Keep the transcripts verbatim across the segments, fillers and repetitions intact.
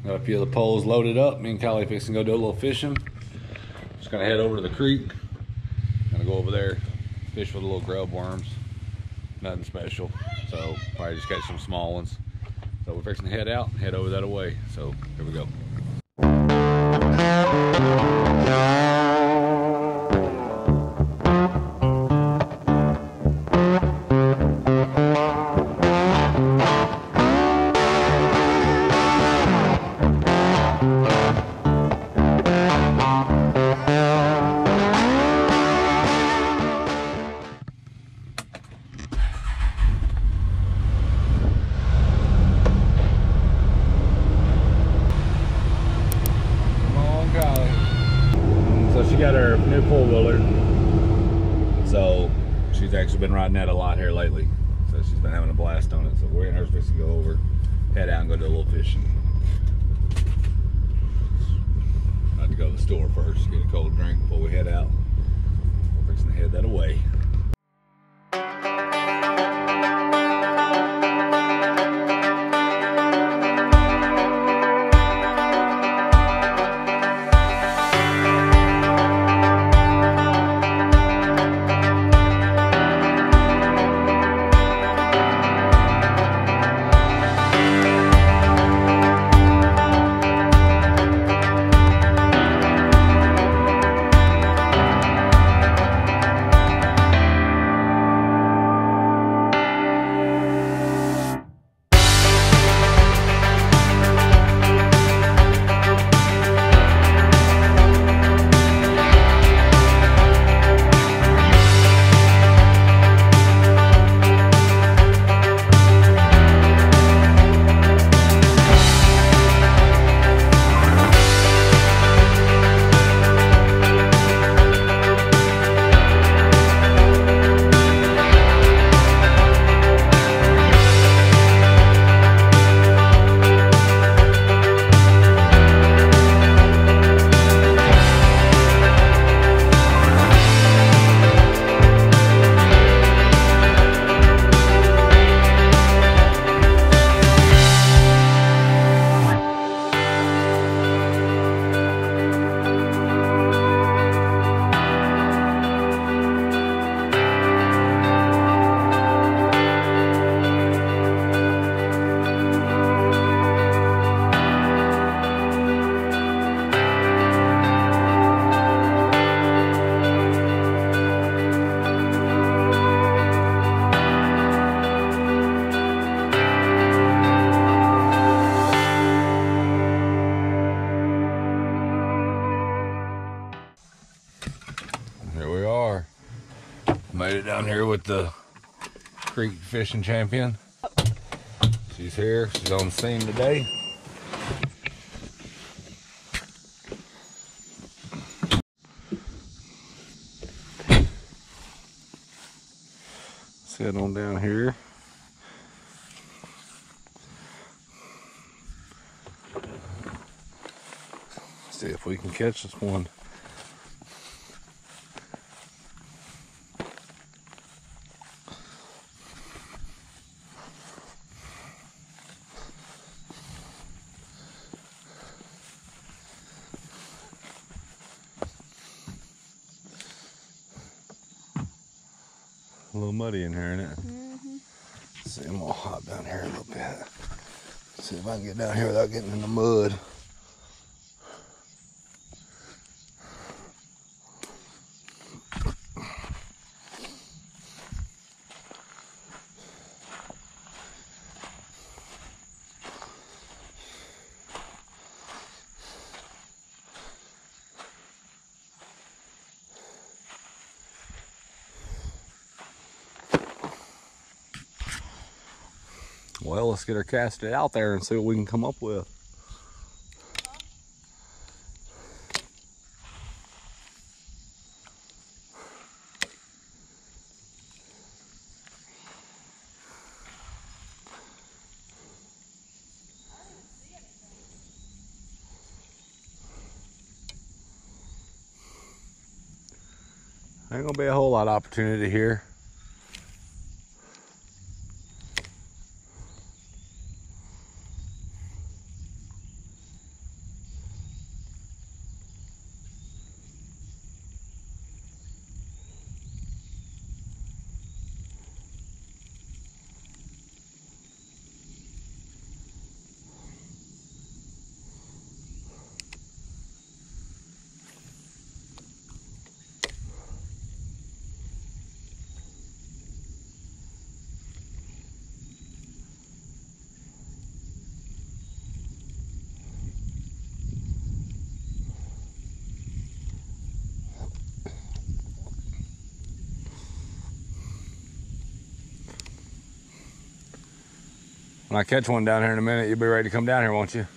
Got a few of the poles loaded up. Me and Callie fixing to go do a little fishing. Just gonna head over to the creek. Gonna go over there, fish with the little grub worms. Nothing special. So probably just catch some small ones. So we're fixing to head out, head over that way. So here we go. Got her new four-wheeler, so she's actually been riding that a lot here lately, so she's been having a blast on it. So we're in her supposed to go over, head out and go do a little fishing. I have to go to the store first, get a cold drink before we head out. We're fixing to head that away. Made it down here with the creek fishing champion. She's here, she's on the scene today. Let's head on down here. See if we can catch this one. A little muddy in here, isn't it? Mm-hmm. See, I'm gonna hop down here a little bit. See if I can get down here without getting in the mud. Well, let's get her casted out there and see what we can come up with. Ain't gonna be a whole lot of opportunity here. When I catch one down here in a minute, you'll be ready to come down here, won't you?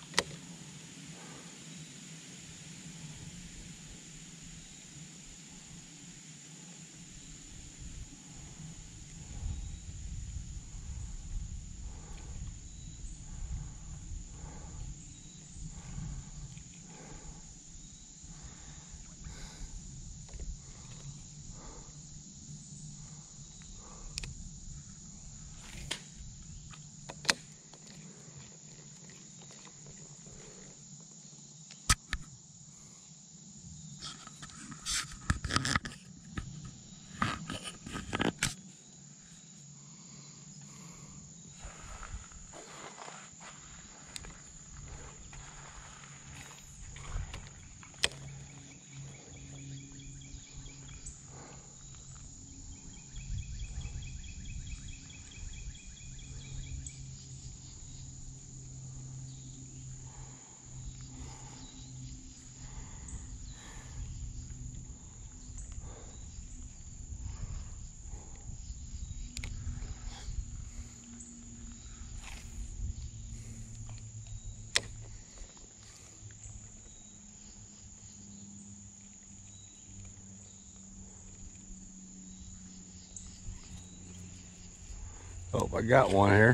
Oh, I got one here.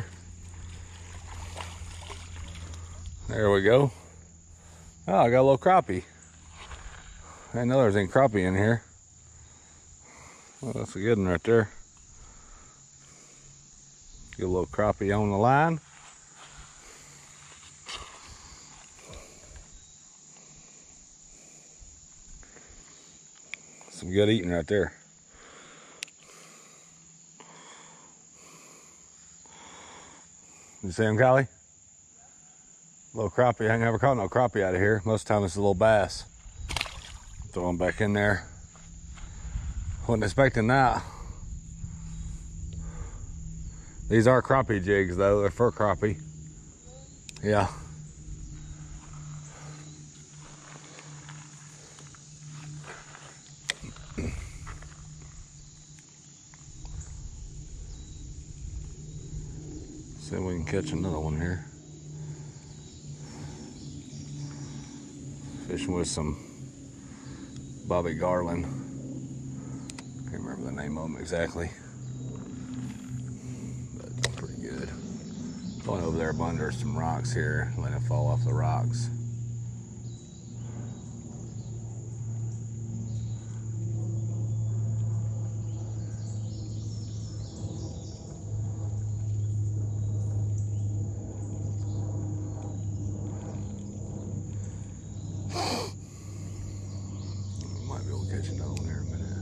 There we go. Oh, I got a little crappie. I didn't know there was any crappie in here. Well, that's a good one right there. Get a little crappie on the line. Some good eating right there. You see him, Callie? Little crappie. I ain't never caught no crappie out of here. Most of the time it's a little bass. Throw him back in there. Wasn't expecting that. These are crappie jigs though. They're for crappie. Yeah. See if we can catch another one here. Fishing with some Bobby Garland. Can't remember the name of them exactly. But pretty good. Going over there under some rocks here, letting it fall off the rocks. Catch another one here in a minute.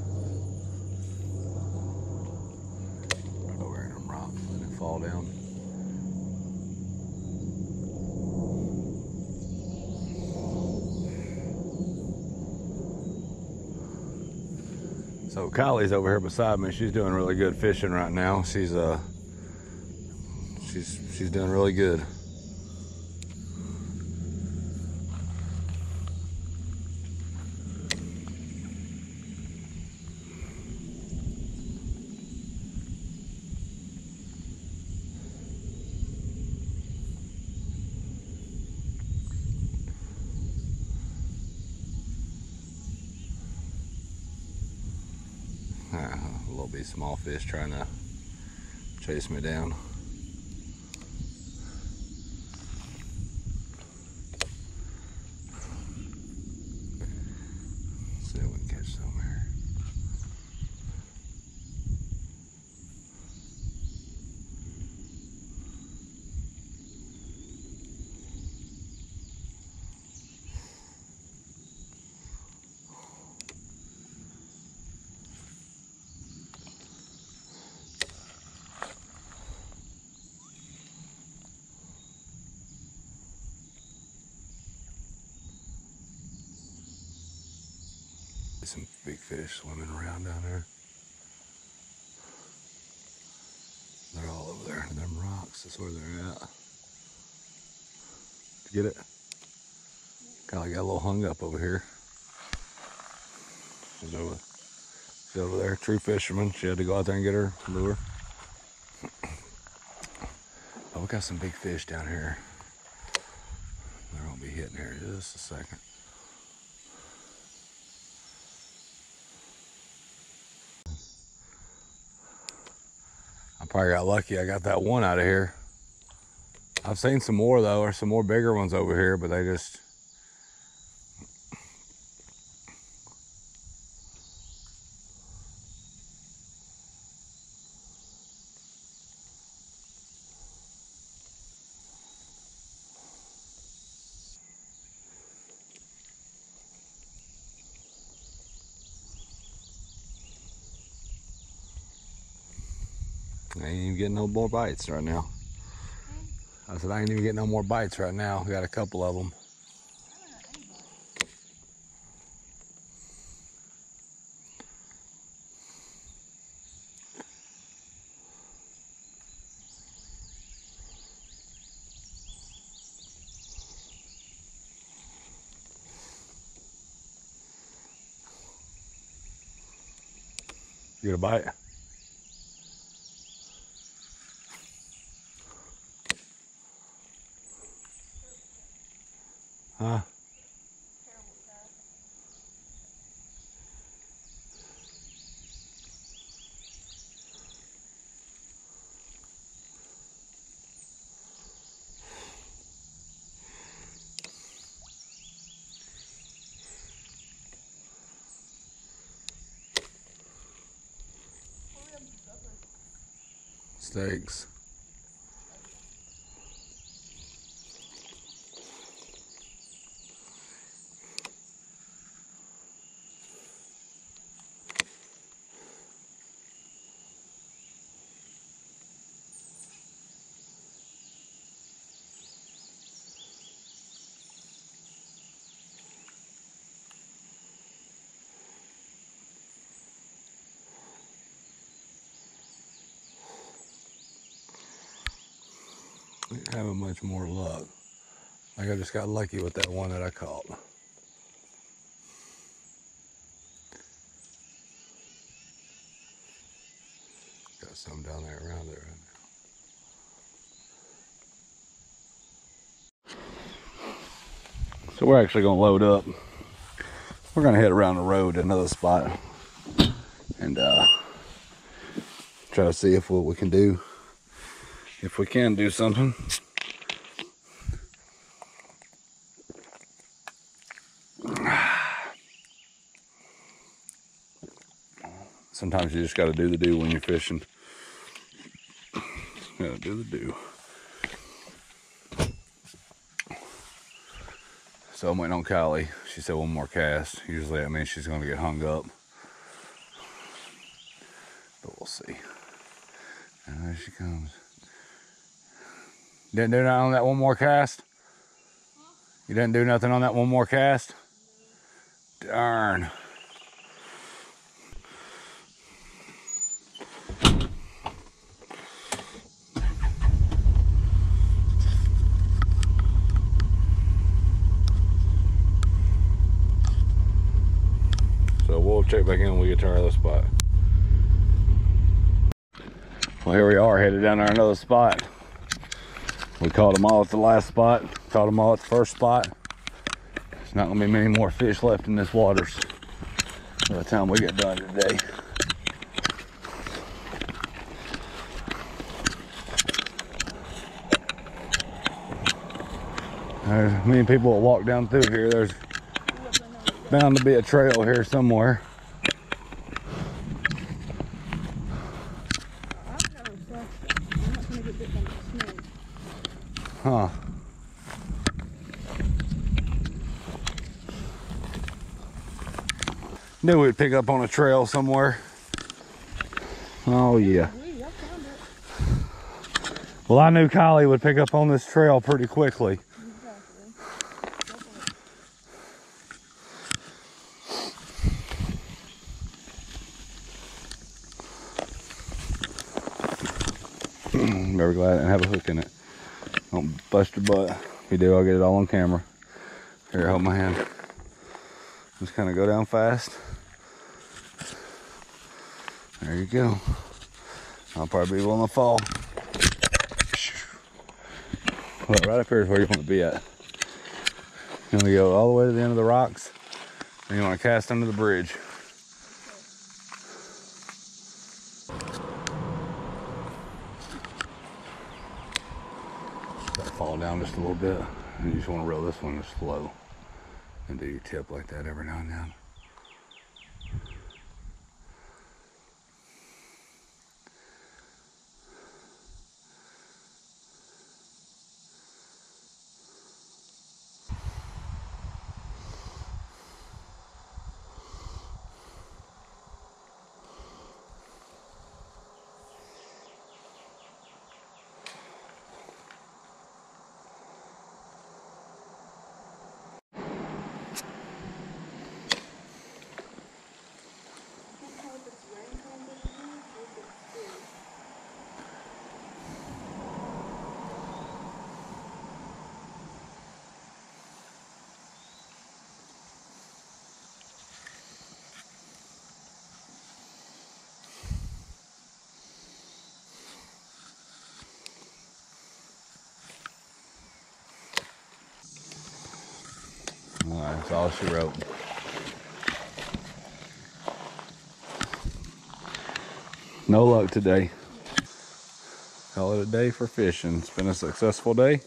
Right over in them rocks, letting it fall down. So Kylie's over here beside me. She's doing really good fishing right now. She's uh, she's she's doing really good. Uh, a little bit small fish trying to chase me down. See if we can catch some here. Some big fish swimming around down there. They're all over there in them rocks. That's where they're at. Did you get it? Kylie got a little hung up over here. She's over, she's over there. True fisherman. She had to go out there and get her lure. we got some big fish down here. They're gonna be hitting here in just a second. I probably got lucky. I got that one out of here. I've seen some more though, or some more bigger ones over here, but they just I ain't even getting no more bites right now. I said I ain't even getting no more bites right now. We got a couple of them. You get a bite? Huh? Steaks. Ain't having much more luck. Like I just got lucky with that one that I caught. Got some down there around there right now. So we're actually gonna load up. We're gonna head around the road to another spot and uh, try to see if what we can do. If we can do something. Sometimes you just got to do the do when you're fishing. Got to do the do. So I'm waiting on Kylie. She said one more cast. Usually that means she's going to get hung up. But we'll see. And there she comes. Didn't do nothing on that one more cast? You didn't do nothing on that one more cast? Darn. So we'll check back in when we get to our other spot. Well, here we are, headed down to another spot. We caught them all at the last spot, caught them all at the first spot. There's not gonna be many more fish left in this waters by the time we get done today. There's many people that walk down through here. There's bound to be a trail here somewhere. Huh. Knew we'd pick up on a trail somewhere. Oh yeah. Well, I knew Kylie would pick up on this trail pretty quickly. Very glad I didn't have a hook in it. Don't bust your butt. If you do, I'll get it all on camera. Here, hold my hand. Just kind of go down fast. There you go. I'll probably be willing to fall. Well, right up here is where you want to be at. You want to go all the way to the end of the rocks, and you want to cast under the bridge. Fall down just a little bit, and you just want to roll this one just slow and do your tip like that every now and then. All right, that's all she wrote. No luck today. Call it a day for fishing. It's been a successful day.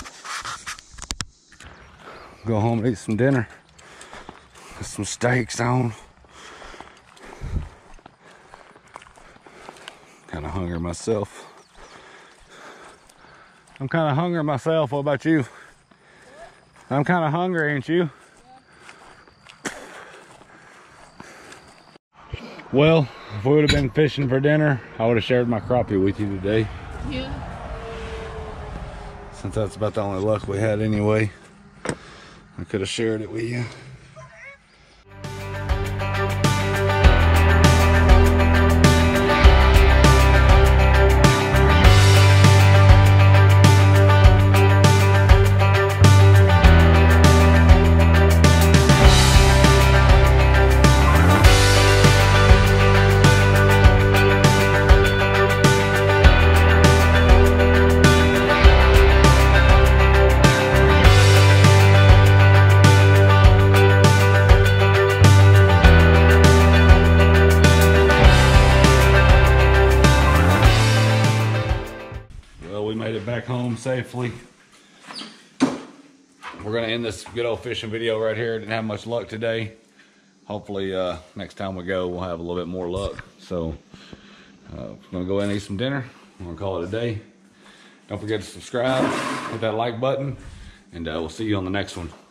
Go home and eat some dinner. Get some steaks on. Kind of hungry myself. I'm kind of hungry myself. What about you? I'm kind of hungry, ain't you? Well, if we would have been fishing for dinner, I would have shared my crappie with you today. Yeah. Since that's about the only luck we had anyway, I could have shared it with you. Back home safely. We're gonna end this good old fishing video right here. Didn't have much luck today. Hopefully uh, next time we go we'll have a little bit more luck. So uh, we're gonna go ahead and eat some dinner. We're gonna call it a day. Don't forget to subscribe, hit that like button, and uh, we'll see you on the next one.